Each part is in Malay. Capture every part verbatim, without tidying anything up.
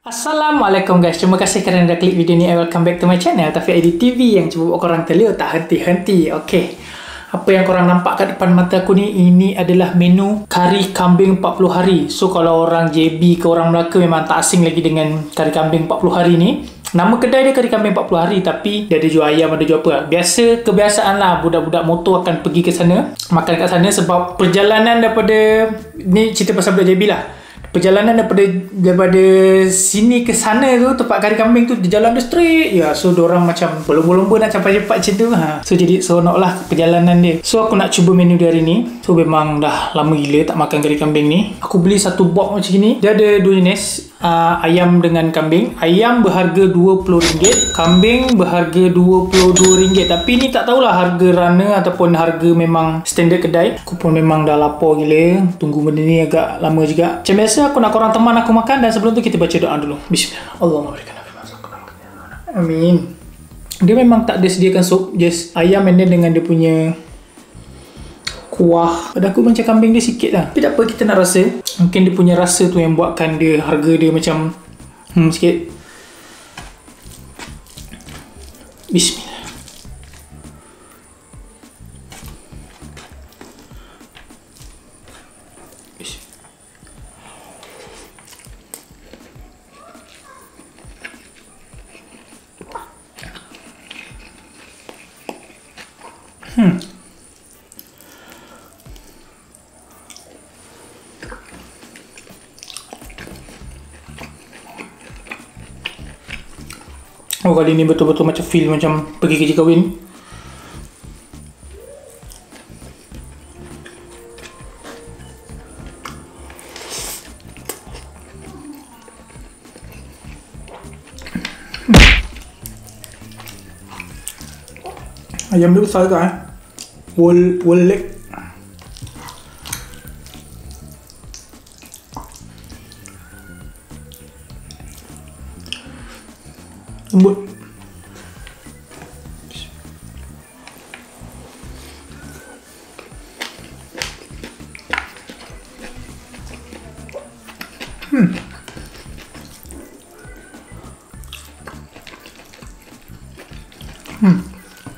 Assalamualaikum guys, terima kasih kerana dah klik video ni. Welcome back to my channel Taufik I D T V yang cuba buat korang telur tak henti-henti. Okay, apa yang korang nampak kat depan mata aku ni, ini adalah menu kari kambing empat puluh hari. So kalau orang J B ke orang Melaka memang tak asing lagi dengan kari kambing empat puluh hari ni. Nama kedai dia kari kambing empat puluh hari, tapi dia ada jual ayam, ada jual apa. Biasa kebiasaan lah budak-budak motor akan pergi ke sana, makan kat sana. Sebab perjalanan daripada, ni cerita pasal budak J B lah, perjalanan daripada daripada sini ke sana tu, tempat kari kambing tu, dia jalan dia straight ya. So diorang macam berlomba-lomba nak capai cepat macam tu ha. So jadi seronok lah perjalanan dia. So aku nak cuba menu dia hari ni. So memang dah lama gila tak makan kari kambing ni. Aku beli satu box macam ni. Dia ada dua jenis, uh, ayam dengan kambing. Ayam berharga dua puluh ringgit, kambing berharga dua puluh dua ringgit. Tapi ni tak tahulah harga runner ataupun harga memang standard kedai. Aku pun memang dah lapar gila, tunggu benda ni agak lama juga. Macam biasa aku nak korang teman aku makan, dan sebelum tu kita baca doa dulu. Bismillah. Allahumma berikan amin. Dia memang tak ada sediakan sup, just ayam and then dengan dia punya kuah. Pada aku macam kambing dia sikit lah, tapi tak apa, kita nak rasa. Mungkin dia punya rasa tu yang buatkan dia, harga dia macam hmm, sikit. Bismillah. Hmm. Oh, kali ni betul-betul macam feel macam pergi kerja kahwin. Ayam dia besar kan eh? Whole, whole leg. Lembut. Hmm. Hmm.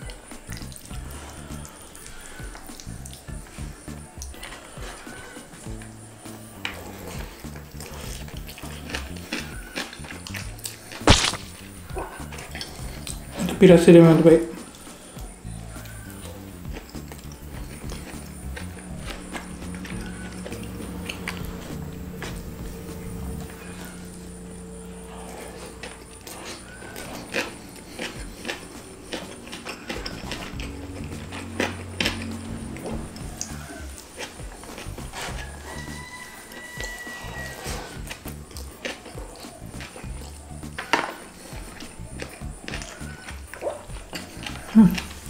Tapi rasa dia memang terbaik. Hmm.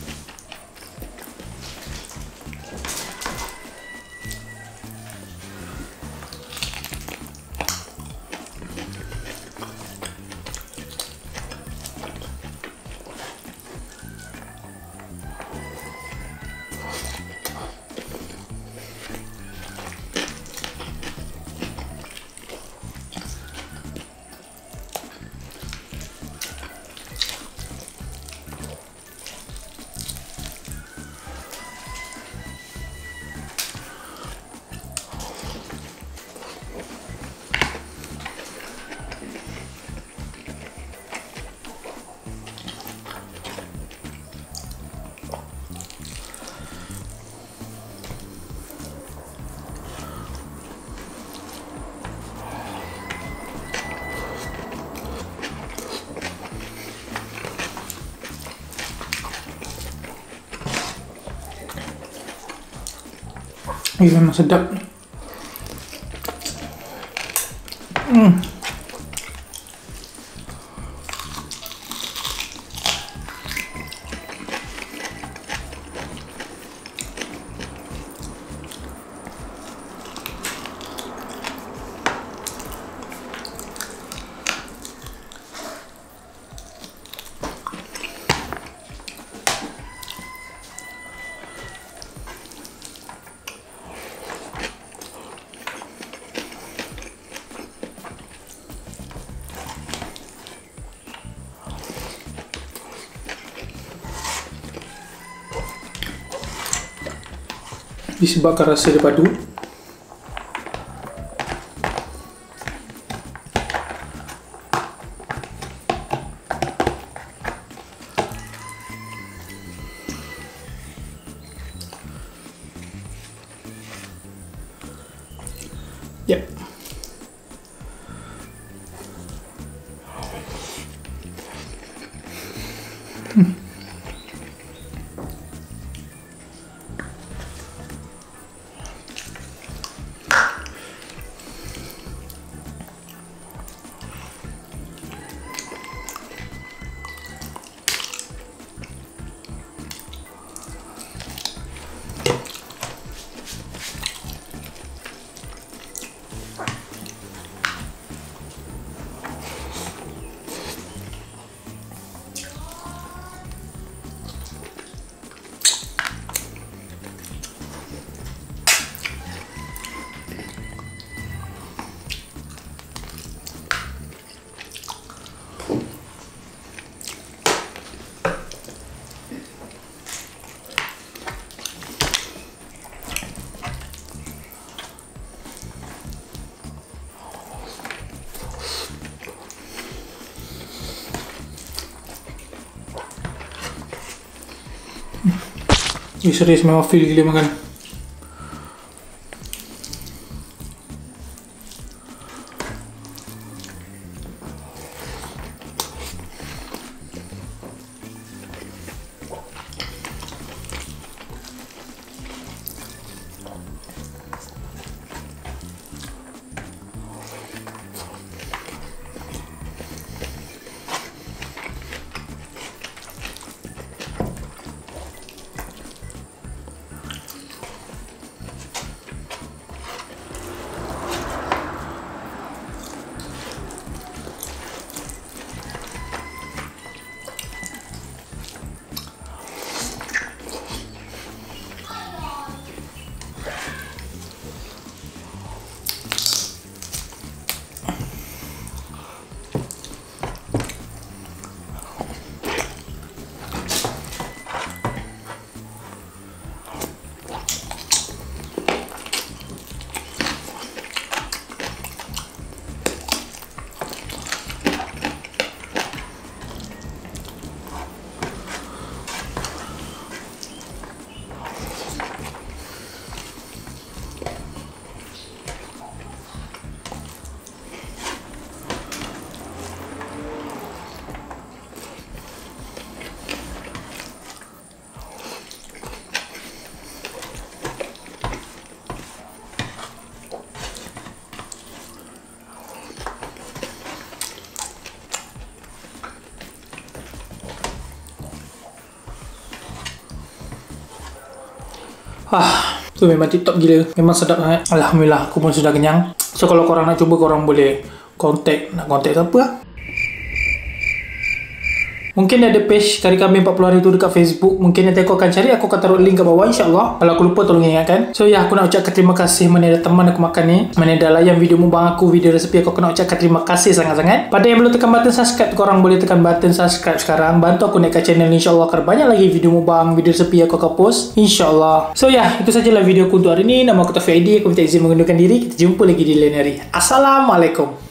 Ini memang sedap. Hmm. disebabkan rasa dia padu. Yep. Hmm. Ih, serius memang feel gila makan. Ah, tu memang TikTok gila. Memang sedap sangat. Alhamdulillah, aku pun sudah kenyang. So, kalau korang nak cuba, korang boleh kontak. Nak kontak siapa lah? Mungkin ada page Kari Kambing empat puluh hari tu dekat Facebook. Mungkin nanti aku akan cari. Aku akan taruh link kat bawah, insyaAllah. Kalau aku lupa, tolong ingatkan. So, ya, aku nak ucapkan terima kasih mana ada teman aku makan ni. Mana dah layan video mukbang aku, video resepi aku. Aku nak ucapkan terima kasih sangat-sangat. Pada yang belum tekan button subscribe, korang boleh tekan button subscribe sekarang. Bantu aku naikkan channel ni, insyaAllah. Akan banyak lagi video mukbang, video resepi aku akan post, insyaAllah. So, ya, itu sajalah video aku untuk hari ni. Nama aku Taufik Aidi. Aku minta izin mengundurkan diri. Kita jumpa lagi di lain hari. Assalamualaikum.